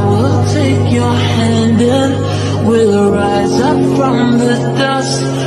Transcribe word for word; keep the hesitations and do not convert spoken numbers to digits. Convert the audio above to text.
will take your hand and we'll rise up from the dust.